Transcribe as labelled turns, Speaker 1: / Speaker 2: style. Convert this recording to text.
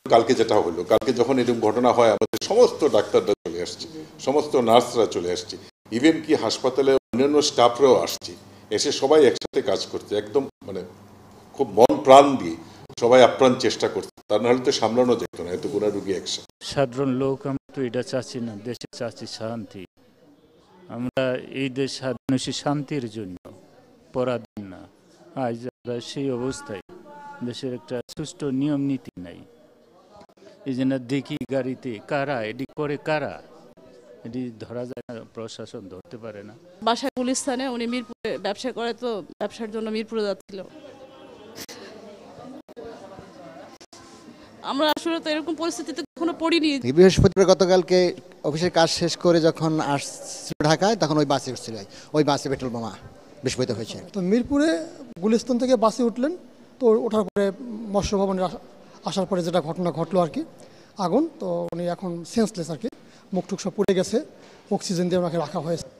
Speaker 1: কালকে যেটা হলো, কালকে যখন এরকম ঘটনা হয় আমাদের সমস্ত ডাক্তাররা চলে আসছে, সমস্ত নার্সরা চলে আসছে, ইভেন কি হাসপাতালে অন্যান্য স্টাফরাও আসছে, এসে সবাই একসাথে কাজ করছে, একদম মানে খুব মন প্রাণ দিয়ে সবাই আপ্রাণ চেষ্টা করছে, তা নাহলে তো সামলানো যেত না এত গুণা রুগী একসাথে।
Speaker 2: সাধারণ লোক আমরা তো এটা চাচ্ছি না, দেশে চাচ্ছি শান্তি। আমরা এই দেশ মানুষের শান্তির জন্য পরাধীন না। আজ আমরা সেই অবস্থায়, দেশের একটা সুষ্ঠু নিয়ম নীতি নাই। এই জন্য দেখি গাড়িতে কারা এটি করে, কারা এটি ধরা যায় না, প্রশাসন ধরতে পারে না।
Speaker 3: বাসায় গুলিস্তানে, উনি মিরপুরে ব্যবসা করে, তো ব্যবসার জন্য মিরপুরে যাচ্ছিল। আমরা আসলে তো এরকম পরিস্থিতিতে কখনো পড়িনি।
Speaker 4: বৃহস্পতিবার গতকালকে অফিসের কাজ শেষ করে যখন আসছিল ঢাকায়, তখন ওই বাসে উঠছিল, ওই বাসে পেট্রোল বোমা বিস্ফোরিত হয়েছে।
Speaker 5: তো মিরপুরে গুলিস্তান থেকে বাসে উঠলেন, তো ওঠার পরে মৎস্য ভবনে আসার পরে যেটা ঘটনা ঘটলো আর কি, আগুন, তো উনি এখন সেন্সলেস আর কি, মুখ টুক সব পুড়ে গেছে, অক্সিজেন দিয়ে ওনাকে রাখা হয়েছে।